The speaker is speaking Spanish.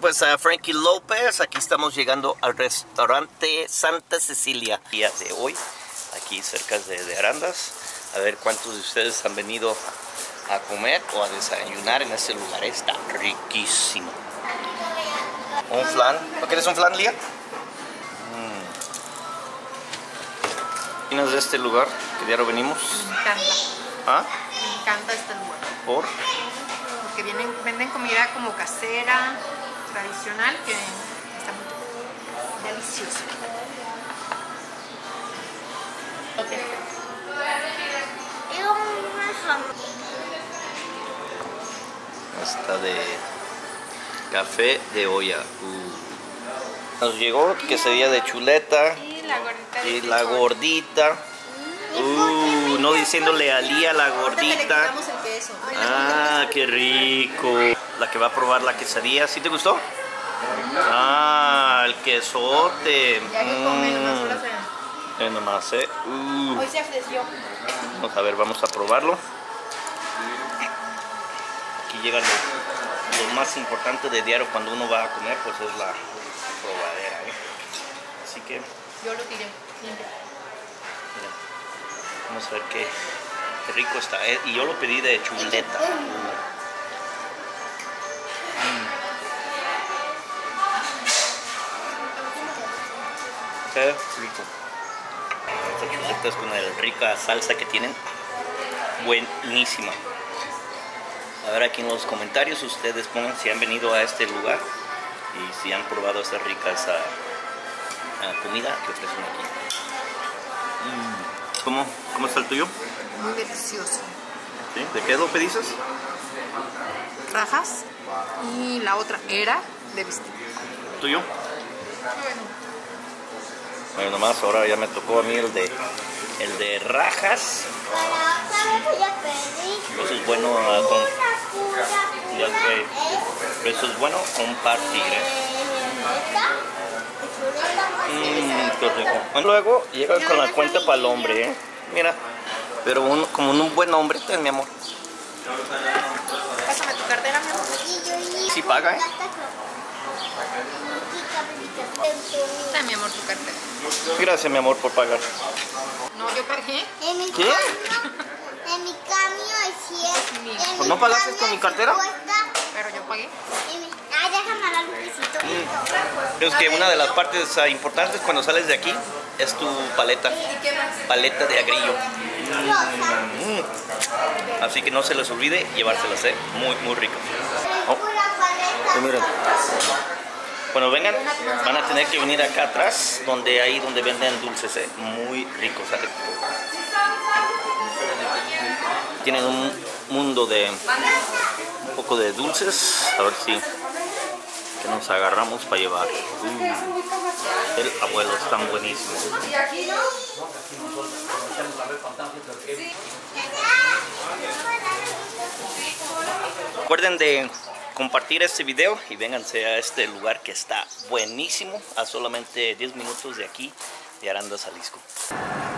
Pues a Frankie López, aquí estamos llegando al restaurante Santa Cecilia. Día de hoy, aquí cerca de Arandas. A ver cuántos de ustedes han venido a comer o a desayunar en este lugar. Está riquísimo. Un flan. ¿No quieres un flan, Lía? ¿Qué opinas de este lugar? ¿Qué diario venimos? Me encanta. ¿Ah? Me encanta este lugar. ¿Por? Porque venden comida como casera, tradicional, que está muy delicioso. Esta de café de olla. Nos llegó quesadilla de chuleta y la gordita. No diciéndole a Lía la gordita. Ah, qué rico. La que va a probar la quesadilla. ¿Sí te gustó? Ah, el quesote. Nomás, Hoy se ofreció. Vamos a ver, vamos a probarlo. Aquí llega lo más importante de diario cuando uno va a comer, pues es la probadera, Así que Yo lo tiré siempre. mira, vamos a ver qué rico está. Y yo lo pedí de chuleta. Qué rico. Estas chuletas con la rica salsa que tienen, buenísima. A ver aquí en los comentarios ustedes pongan si han venido a este lugar y si han probado esta rica comida que ofrecen aquí. ¿Cómo está el tuyo? Muy delicioso. ¿Sí? ¿De qué lo pediste? Rajas y la otra era de bistec. ¿Tuyo? Bueno. Bueno, nomás ahora ya me tocó a mí el de rajas. Eso es bueno eso es bueno compartir. Qué rico. Bueno, luego llega con la cuenta para el hombre, Mira, pero como un buen hombre, ten, mi amor. Pásame tu cartera, mi amor. Sí paga, Dame, mi amor, tu cartera. Gracias, mi amor, por pagar. No, yo pagué. ¿Qué? En mi cambio es 100. ¿Pues no pagaste con mi cartera? Pero yo pagué. Déjame dar un pisito. Es que una de las partes importantes cuando sales de aquí es tu paleta. Paleta de agrillo. Así que no se les olvide llevárselas, muy, muy ricas. Miren. Cuando vengan, van a tener que venir acá atrás, donde venden dulces, muy ricos. Tienen un mundo de un poco de dulces, a ver si que nos agarramos para llevar. El abuelo están buenísimos. Recuerden de compartir este video y vénganse a este lugar que está buenísimo, a solamente 10 minutos de aquí, de Arandas, Jalisco.